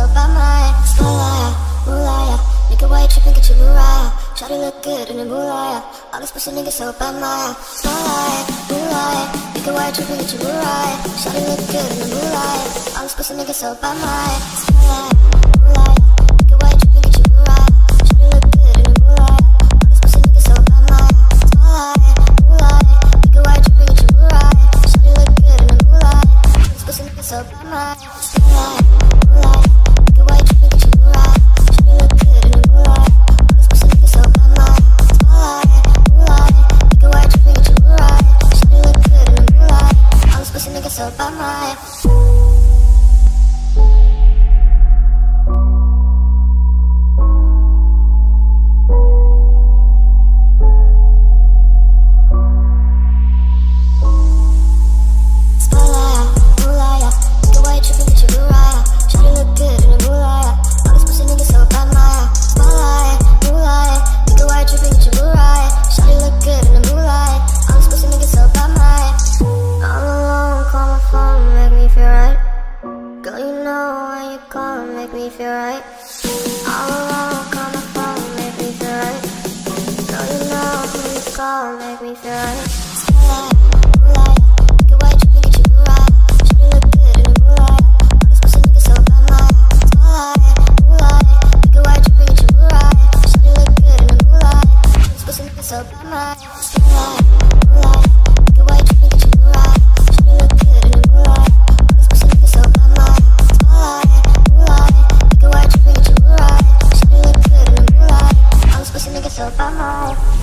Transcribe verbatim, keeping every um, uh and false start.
by my Spotlight, Moolaya, nigga why you trippin', get your Mariah. Shawty look good in the Moolaya. All these pussy niggas so by my Spotlight, Moolaya, nigga why you trippin', get your Mariah. Shawty look good in the Moolaya. All these pussy niggas so by my Spotlight, Moolaya, nigga why you trippin', get your Mariah. Shawty look good in the Moolaya. All these pussy niggas so by my Spotlight, Moolaya, nigga why you trippin', get your Mariah. Shawty look good in the Moolaya. All these pussy niggas so by my Spotlight, Moolaya, nigga why you trippin', get your Mariah. Shawty look good in the Moolaya. All these pussy niggas so by my Spotlight, Moolaya, nigga why you trippin', get your Mariah. Shawty look good in the Moolaya. All these pussy niggas so by my make me feel right. All alone, call my phone, make me feel right. Girl, you know who you call, make me feel right. Spotlight, Moolaya, nigga why you trippin', get your Mariah. Shawty look good in the Moolaya. All these pussy niggas so by my Spotlight, Moolaya, nigga why you trippin', get your Mariah. Shawty look good in the Moolaya. All these pussy niggas so by my Spotlight, Moolaya, nigga why you trippin', get your Mariah. Shawty look good in the Moolaya. All these pussy niggas so by my Spotlight, Moolaya, nigga why you trippin', get your Mariah. Shawty look good in the Moolaya. All these pussy niggas so by my